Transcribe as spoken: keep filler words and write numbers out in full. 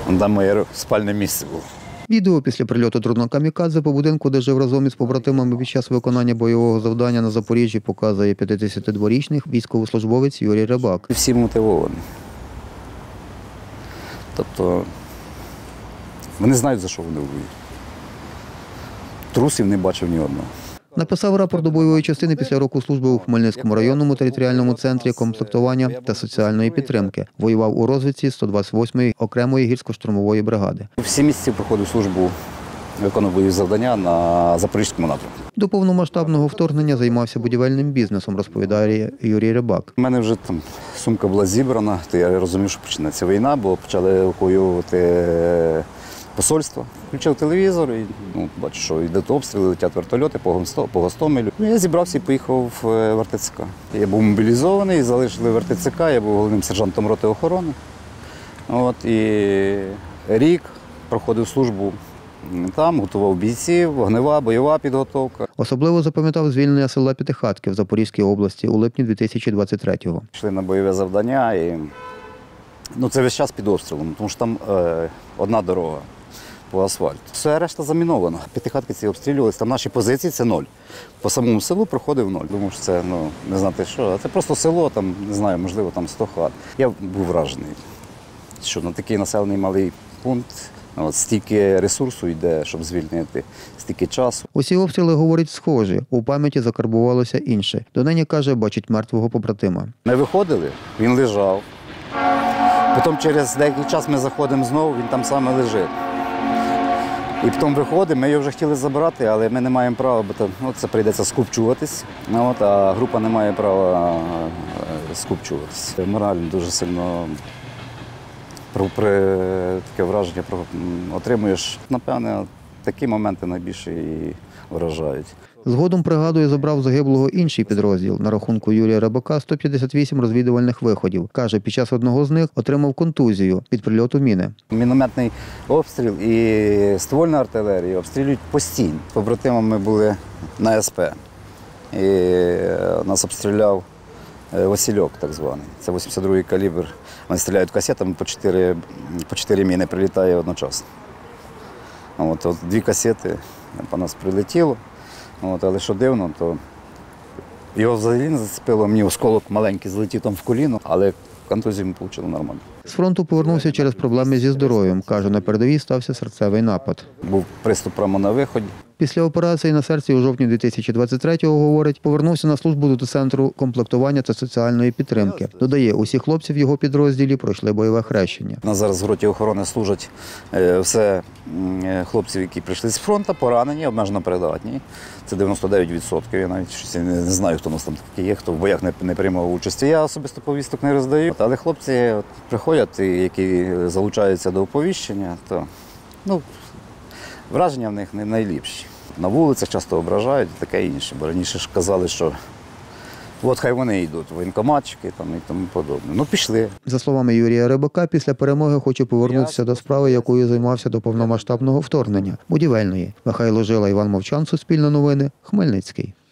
Там моє спальне місце було. Відео після прильоту дрона «Камікадзе» по будинку, де жив разом із побратимами під час виконання бойового завдання на Запоріжжі, показує п'ятдесятидворічний військовослужбовець Юрій Рибак. Всі мотивовані. Тобто вони знають, за що вони воюють. Трусів не бачив ні одного. Написав рапорт до бойової частини після року служби у Хмельницькому районному територіальному центрі комплектування та соціальної підтримки. Воював у розвідці сто двадцять восьмої окремої гірсько-штурмової бригади. Всі місяці проходив службу, виконував бойові завдання на Запорізькому напрямку. До повномасштабного вторгнення займався будівельним бізнесом, розповідає Юрій Рибак. У мене вже там сумка була зібрана, то я розумів, що почнеться війна, бо почали евакуювати посольство. Включив телевізор і ну, бачу, що йдуть обстріли, летять вертольоти по Гостомелю. Я зібрався і поїхав в РТЦК. Я був мобілізований, залишили в РТЦК, я був головним сержантом роти охорони. От, і рік проходив службу там, готував бійців, вогнева, бойова підготовка. Особливо запам'ятав звільнення села П'ятихатки в Запорізькій області у липні дві тисячі двадцять третього. Йшли на бойове завдання і ну, це весь час під обстрілом, тому що там е, одна дорога по асфальту. Все решта заміновано. П'ятихатки ці обстрілювалися, там наші позиції – це ноль. По самому селу проходив ноль. Думав, що це, ну, не знати що, це просто село, там, не знаю, можливо, там сто хат. Я був вражений, що на такий населений малий пункт от, стільки ресурсу йде, щоб звільнити, стільки часу. Усі обстріли, говорить, схожі. У пам'яті закарбувалося інше. Донині, каже, бачить мертвого побратима. Ми виходили, він лежав. Потім через деякий час ми заходимо знову, він там саме лежить. І потім виходимо, ми його вже хотіли забрати, але ми не маємо права, бо то, ну, це прийдеться скупчуватись, ну, от, а група не має права скупчуватись. Морально дуже сильно при, при, таке враження про, отримуєш. Напевне, такі моменти найбільше і вражають. Згодом, пригадує, забрав загиблого інший підрозділ. На рахунку Юрія Рибака сто п'ятдесят вісім розвідувальних виходів. Каже, під час одного з них отримав контузію від прильоту міни. Мінометний обстріл і ствольна артилерія обстрілюють постійно. З побратимами були на ес пе. І нас обстріляв Васильок, так званий. Це вісімдесят другий калібр. Вони стріляють касетами, по чотири, по чотири міни прилітає одночасно. От, от дві касети по нас прилетіло. От, але що дивно, то його взагалі не зацепило, мені осколок маленький злетів там в коліно, але контузію ми отримали нормально. З фронту повернувся через проблеми зі здоров'ям. Каже, на передовій стався серцевий напад. Був приступ прямо на виході. Після операції на серці у жовтні дві тисячі двадцять третього, говорить, повернувся на службу до Центру комплектування та соціальної підтримки. Додає, усі хлопці в його підрозділі пройшли бойове хрещення. У нас зараз в роті охорони служать все хлопців, які прийшли з фронту, поранені, обмежено придатні. Це дев'яносто дев'ять відсотків. Я навіть щось не знаю, хто у нас там такі є, хто в боях не, не приймав участі. Я особисто повісток не роздаю. Але хлопці от, приходять, які залучаються до оповіщення, то ну, враження в них не найліпші. На вулицях часто ображають і таке інше, бо раніше ж казали, що от хай вони йдуть, воєнкоматчики там, і тому подобне. Ну, пішли. За словами Юрія Рибака, після перемоги хоче повернутися до справи, якою займався до повномасштабного вторгнення – будівельної. Михайло Жила, Іван Мовчан, Суспільне новини, Хмельницький.